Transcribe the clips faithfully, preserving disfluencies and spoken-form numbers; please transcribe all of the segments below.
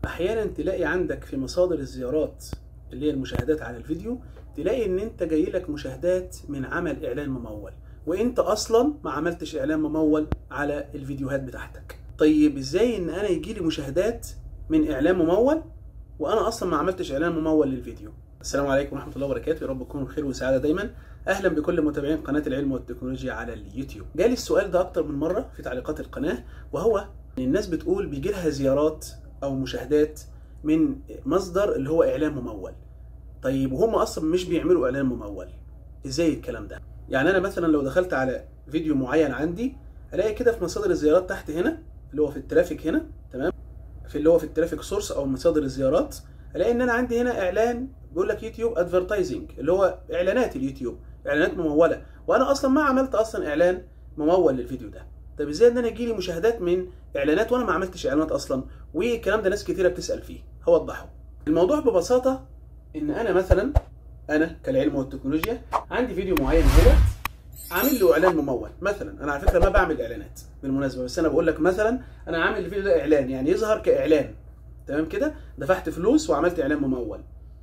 احيانا تلاقي عندك في مصادر الزيارات اللي هي المشاهدات على الفيديو، تلاقي ان انت جاي لك مشاهدات من عمل اعلان ممول، وانت اصلا ما عملتش اعلان ممول على الفيديوهات بتاعتك. طيب ازاي ان انا يجي لي مشاهدات من اعلان ممول وانا اصلا ما عملتش اعلان ممول للفيديو؟ السلام عليكم ورحمه الله وبركاته، يا رب تكونوا بخير وسعاده دايما. اهلا بكل متابعين قناه العلم والتكنولوجيا على اليوتيوب. جالي السؤال ده اكتر من مره في تعليقات القناه، وهو ان الناس بتقول بيجي لها زيارات او مشاهدات من مصدر اللي هو اعلان ممول. طيب وهم اصلا مش بيعملوا اعلان ممول، ازاي الكلام ده؟ يعني انا مثلا لو دخلت على فيديو معين عندي، الاقي كده في مصادر الزيارات تحت هنا اللي هو في الترافيك هنا، تمام، في اللي هو في الترافيك سورس او مصادر الزيارات، الاقي ان انا عندي هنا اعلان بيقول لك يوتيوب ادفرتايزنج، اللي هو اعلانات اليوتيوب، اعلانات مموله، وانا اصلا ما عملت اصلا اعلان ممول للفيديو ده. طب ازاي ان انا يجي لي مشاهدات من اعلانات وانا ما عملتش اعلانات اصلا؟ والكلام ده ناس كتيره بتسال فيه، هوضحه. الموضوع ببساطه ان انا مثلا انا كالعلم والتكنولوجيا عندي فيديو معين هنا عامل له اعلان ممول. مثلا انا على فكره ما بعمل اعلانات بالمناسبه، بس انا بقول لك مثلا انا عامل الفيديو ده اعلان، يعني يظهر كاعلان، تمام كده، دفعت فلوس وعملت اعلان ممول،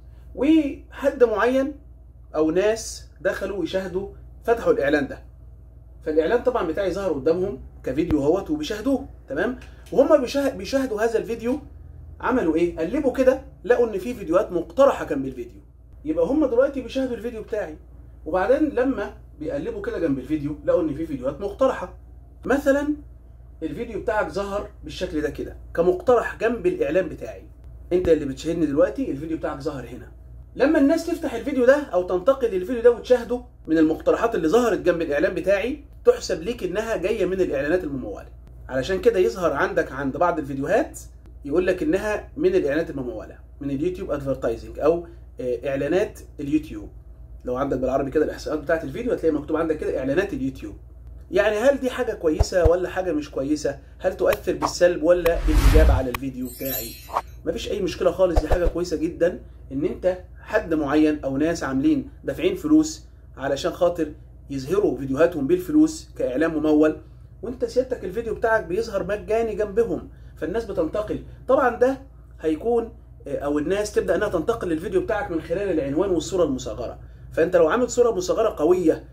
وحد معين او ناس دخلوا يشاهدوا فتحوا الاعلان ده، فالاعلان طبعا بتاعي ظهر قدامهم كفيديو اهوت وبيشاهدوه، تمام. وهم بيشاهدوا هذا الفيديو، عملوا ايه؟ قلبوا كده لقوا ان في فيديوهات مقترحه جنب الفيديو، يبقى هم دلوقتي بيشاهدوا الفيديو بتاعي، وبعدين لما بيقلبوا كده جنب الفيديو لقوا ان في فيديوهات مقترحه. مثلا الفيديو بتاعك ظهر بالشكل ده كده كمقترح جنب الاعلان بتاعي، انت اللي بتشاهدني دلوقتي الفيديو بتاعك ظهر هنا. لما الناس تفتح الفيديو ده او تنتقل للفيديو ده وتشاهده من المقترحات اللي ظهرت جنب الاعلان بتاعي، تحسب ليك انها جايه من الاعلانات المموله. علشان كده يظهر عندك عند بعض الفيديوهات يقول لك انها من الاعلانات المموله، من اليوتيوب ادفرتايزنج او اعلانات اليوتيوب. لو عندك بالعربي كده الاحصائيات بتاعت الفيديو هتلاقي مكتوب عندك كده اعلانات اليوتيوب. يعني هل دي حاجه كويسه ولا حاجه مش كويسه؟ هل تؤثر بالسلب ولا بالايجاب على الفيديو بتاعي؟ مفيش اي مشكله خالص، دي حاجه كويسه جدا ان انت حد معين او ناس عاملين دافعين فلوس علشان خاطر يظهروا فيديوهاتهم بالفلوس كاعلان ممول، وانت سيادتك الفيديو بتاعك بيظهر مجاني جنبهم، فالناس بتنتقل. طبعا ده هيكون او الناس تبدا انها تنتقل للفيديو بتاعك من خلال العنوان والصوره المصغره. فانت لو عامل صوره مصغره قويه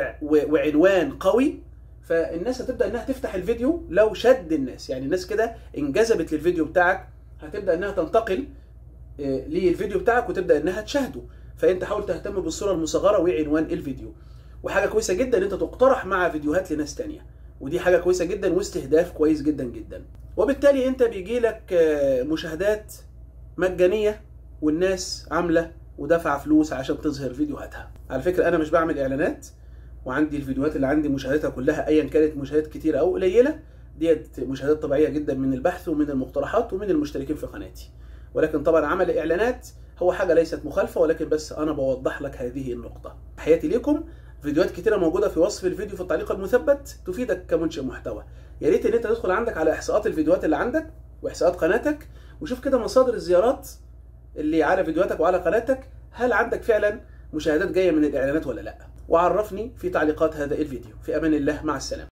وعنوان قوي، فالناس هتبدا انها تفتح الفيديو لو شد الناس، يعني الناس كده انجذبت للفيديو بتاعك هتبدا انها تنتقل للفيديو بتاعك وتبدا انها تشاهده. فانت حاول تهتم بالصوره المصغره وعنوان الفيديو. وحاجه كويسه جدا ان انت تقترح مع فيديوهات لناس ثانيه، ودي حاجه كويسه جدا واستهداف كويس جدا جدا. وبالتالي انت بيجي لك مشاهدات مجانيه والناس عامله ودافعه فلوس عشان تظهر فيديوهاتها. على فكره انا مش بعمل اعلانات، وعندي الفيديوهات اللي عندي مشاهداتها كلها ايا كانت مشاهدات كتيره او قليله ديت مشاهدات طبيعيه جدا من البحث ومن المقترحات ومن المشتركين في قناتي. ولكن طبعا عمل اعلانات هو حاجه ليست مخالفه، ولكن بس انا بوضح لك هذه النقطه. تحياتي ليكم. فيديوهات كتيره موجوده في وصف الفيديو في التعليق المثبت تفيدك كمنشئ محتوى. يا ريت ان انت تدخل عندك على احصاءات الفيديوهات اللي عندك واحصاءات قناتك، وشوف كده مصادر الزيارات اللي على فيديوهاتك وعلى قناتك، هل عندك فعلا مشاهدات جايه من الاعلانات ولا لا؟ وعرفني في تعليقات هذا الفيديو. في امان الله، مع السلامه.